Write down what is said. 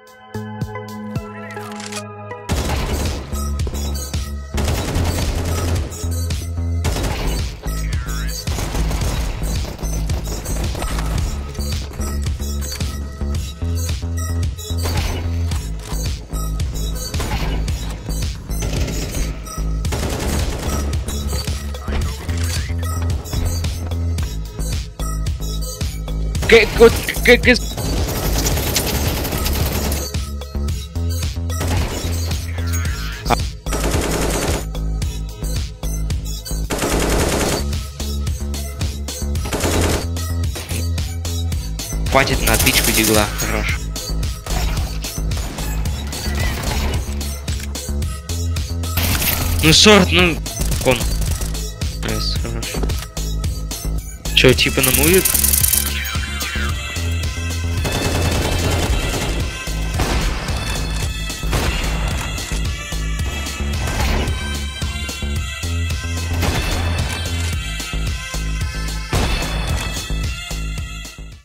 Que хватит на отпичку дигла, хорош. Ну шорт, ну кон. Хорош. Чё, типа на мувик?